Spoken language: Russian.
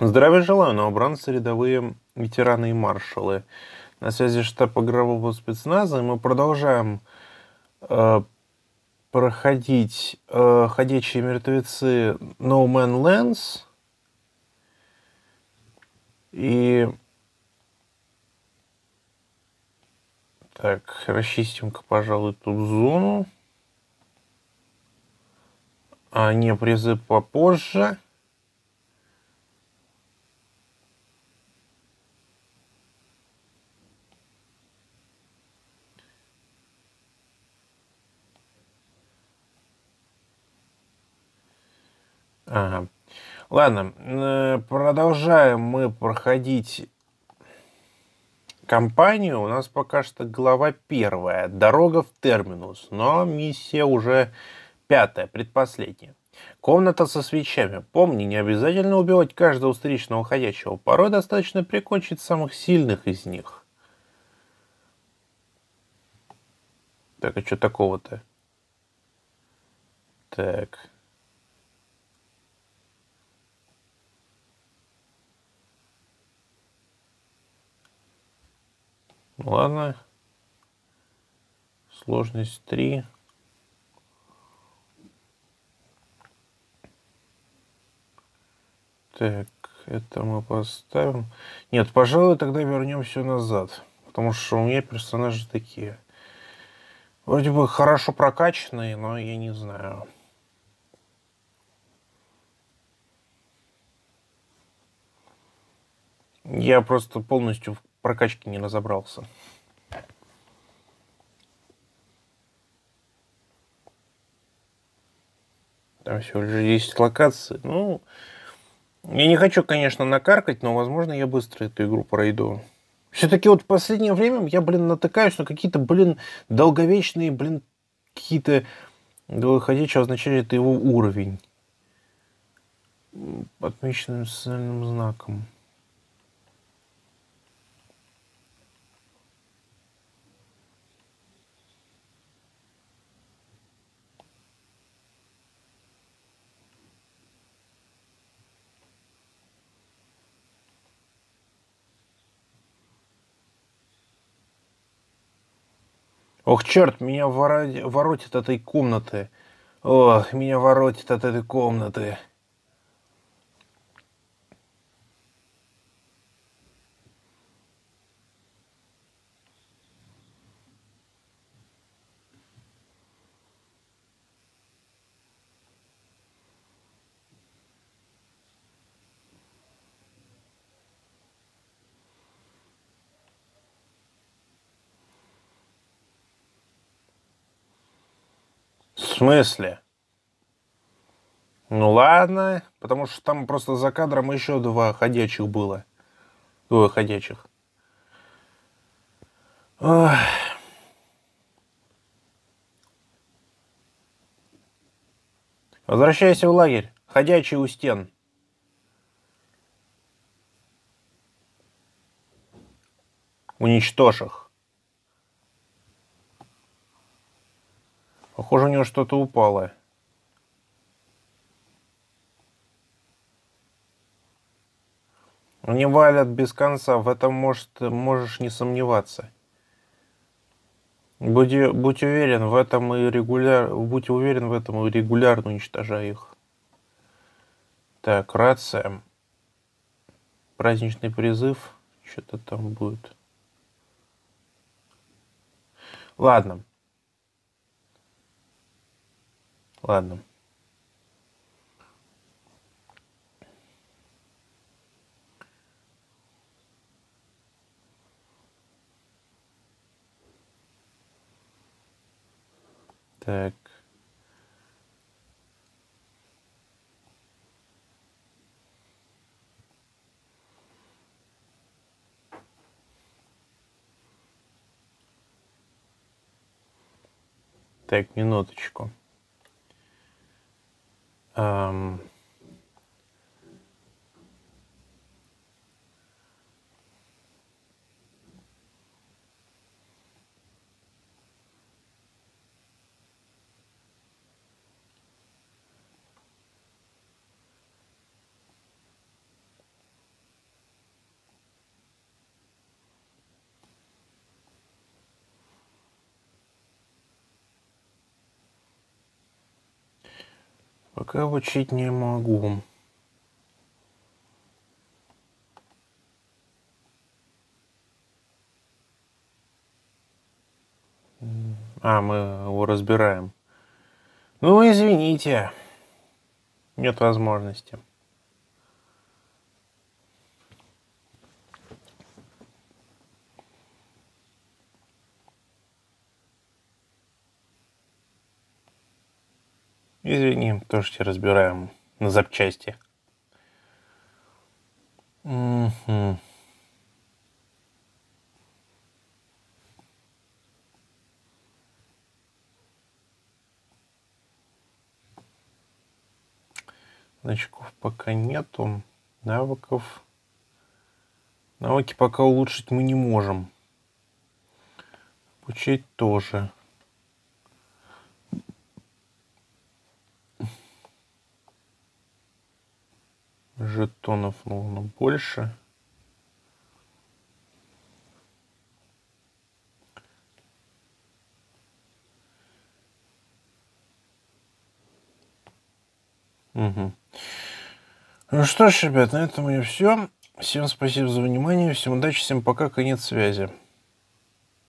Здравия желаю, новобранцы, рядовые ветераны и маршалы. На связи штаб игрового спецназа, и мы продолжаем э, проходить «Ходячие мертвецы» No Man Lands. И так, расчистим-ка, пожалуй, тут зону. А не, призыв попозже. Ага. Ладно, продолжаем мы проходить кампанию. У нас пока что глава первая. Дорога в терминус. Но миссия уже пятая, предпоследняя. Комната со свечами. Помни, не обязательно убивать каждого встречного ходячего. Порой достаточно прикончить самых сильных из них. Так, а что такого-то? Так. Ладно. Сложность 3. Так, это мы поставим. Нет, пожалуй, тогда вернемся назад. Потому что у меня персонажи такие. Вроде бы хорошо прокачанные, но я не знаю. Я просто полностью в прокачке не разобрался. Там всего лишь 10 локаций. Ну, я не хочу, конечно, накаркать, но, возможно, я быстро эту игру пройду. Все-таки вот в последнее время я, натыкаюсь на какие-то, долговечные, какие-то ходячие означают это его уровень. Отмеченным социальным знаком. Ох, черт, меня воротит от этой комнаты. Ох, меня воротит от этой комнаты. В смысле? Ну ладно, потому что там просто за кадром еще два ходячих было. Двое ходячих. Ох. Возвращайся в лагерь. Ходячий у стен. Уничтожь их. Похоже, у него что-то упало. Они валят без конца. В этом можешь не сомневаться. Будь уверен в этом и регулярно уничтожай их. Так, рация. Праздничный призыв. Что-то там будет. Ладно. Ладно. Так. Так, минуточку. Пока обучить не могу. Мы его разбираем. Ну, извините. Нет возможности. Извини, тоже тебя разбираем на запчасти. Угу. Значков пока нету. Навыков. Навыки пока улучшить мы не можем. Обучить тоже. Жетонов нужно больше. Угу. Ну что ж, ребят, на этом у меня все. Всем спасибо за внимание. Всем удачи, всем пока, конец связи.